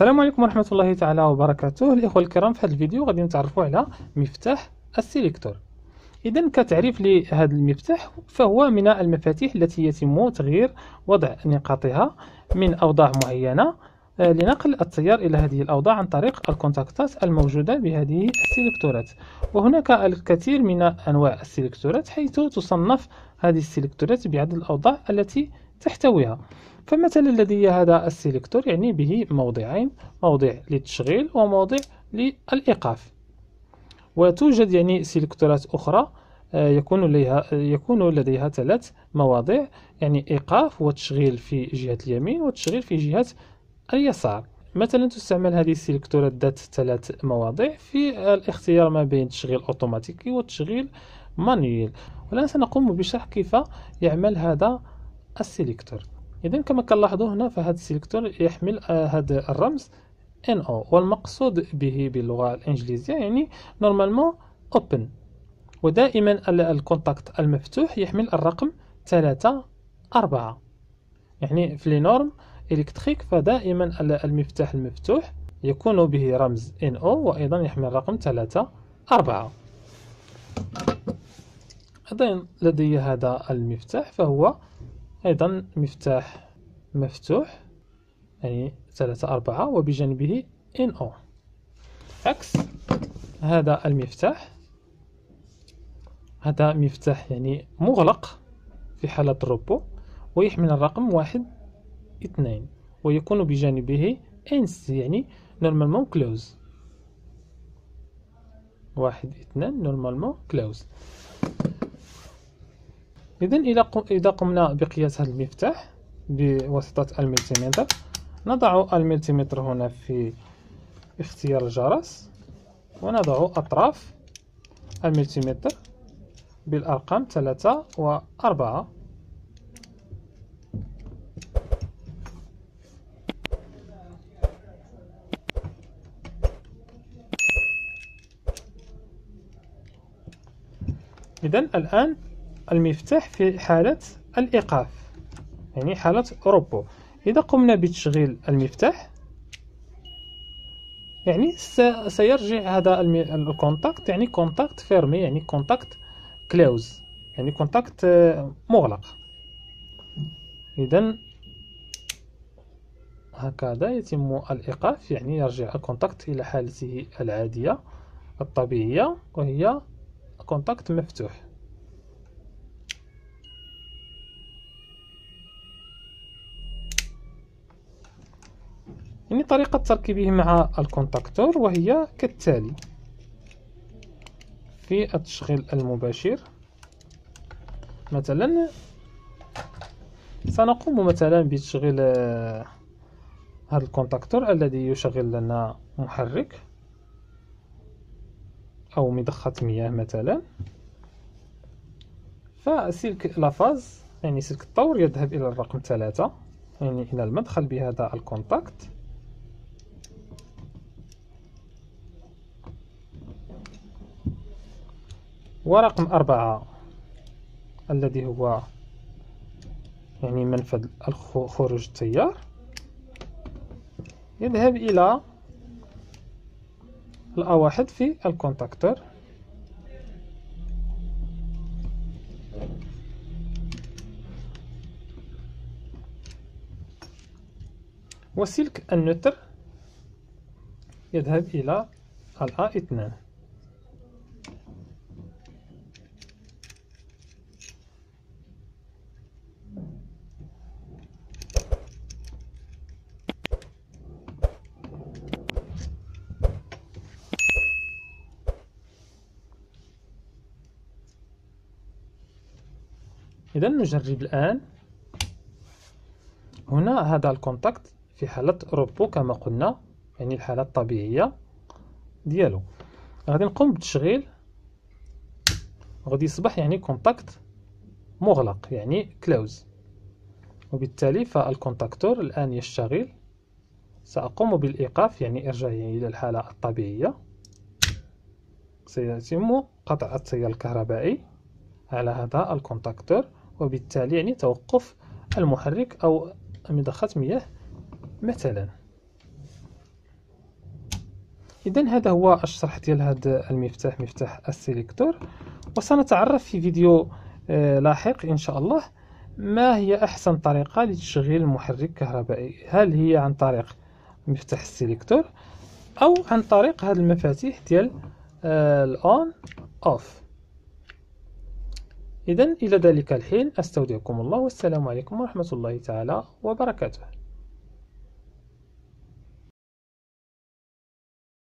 السلام عليكم ورحمة الله تعالى وبركاته. الإخوة الكرام، في هذا الفيديو غادي نتعرفوا على مفتاح السيليكتور. إذن كتعريف لهذا المفتاح، فهو من المفاتيح التي يتم تغيير وضع نقاطها من أوضاع معينة لنقل التيار إلى هذه الأوضاع عن طريق الكونتاكتات الموجودة بهذه السيليكتورات. وهناك الكثير من أنواع السيليكتورات، حيث تصنف هذه السيليكتورات بعدد الأوضاع التي تحتويها. فمثلا لدي هذا السيليكتور يعني به موضعين، موضع للتشغيل وموضع للإيقاف. وتوجد يعني سيليكتورات أخرى يكون لديها 3 مواضع، يعني إيقاف وتشغيل في جهة اليمين وتشغيل في جهة اليسار. مثلا تستعمل هذه السيليكتورات ذات 3 مواضع في الاختيار ما بين تشغيل أوتوماتيكي وتشغيل مانيويل. والآن سنقوم بشرح كيف يعمل هذا السيليكتور. إذن كما كنلاحظوا هنا، فهذا السيليكتور يحمل هذا الرمز NO، والمقصود به باللغة الإنجليزية يعني نورمالمون Open. ودائما الكونتاكت المفتوح يحمل الرقم 3 4، يعني في لي نورم إلكتريك فدائما المفتاح المفتوح يكون به رمز NO وأيضا يحمل الرقم 3 4. أيضا لدي هذا المفتاح، فهو أيضا مفتاح مفتوح يعني 3 4 وبجانبه NO. عكس هذا المفتاح، هذا مفتاح يعني مغلق في حالة الروبو ويحمل الرقم 1 2 ويكون بجانبه NC يعني نورمالمون كلوز. 1 2 نورمالمون كلوز. إذن إذا قمنا بقياس هذا المفتاح بواسطة الملتيمتر، نضع الملتيمتر هنا في اختيار الجرس ونضع أطراف الملتيمتر بالأرقام 3 و 4. إذن الآن المفتاح في حالة الإيقاف، يعني حالة روبو. إذا قمنا بتشغيل المفتاح يعني سيرجع هذا الكونتاكت يعني كونتاكت فيرمي، يعني كونتاكت كلوز، يعني كونتاكت مغلق. إذن هكذا يتم الإيقاف، يعني يرجع الكونتاكت إلى حالته العادية الطبيعية وهي كونتاكت مفتوح. يعني طريقة تركيبه مع الكونتاكتور وهي كالتالي: في التشغيل المباشر مثلا سنقوم مثلا بتشغيل هذا الكونتاكتور الذي يشغل لنا محرك أو مضخة مياه مثلا. فسلك لافاز يعني سلك الطور يذهب إلى الرقم 3، يعني إلى المدخل بهذا الكونتاكت. ورقم 4 الذي هو يعني منفذ خروج التيار يذهب إلى الأ1 في الكونتاكتور. وسلك النوتر يذهب إلى الأ2. إذا نجرب الآن. هنا هذا الكونتاكت في حالة روبو كما قلنا، يعني الحالة الطبيعية ديالو. غادي نقوم بتشغيل، غادي يصبح يعني كونتاكت مغلق يعني كلوز، وبالتالي فالكونتاكتور الآن يشتغل. سأقوم بالإيقاف يعني إرجاعه إلى الحالة الطبيعية. سيتم قطع التيار الكهربائي على هذا الكونتاكتور، وبالتالي يعني توقف المحرك أو مضخة مياه مثلا. إذن هذا هو الشرح ديال هذا المفتاح، مفتاح السيليكتور. وسنتعرف في فيديو لاحق إن شاء الله ما هي أحسن طريقة لتشغيل المحرك الكهربائي، هل هي عن طريق مفتاح السيليكتور أو عن طريق هذه المفاتيح ديال الأون أوف. إذن إلى ذلك الحين أستودعكم الله، والسلام عليكم ورحمة الله تعالى وبركاته.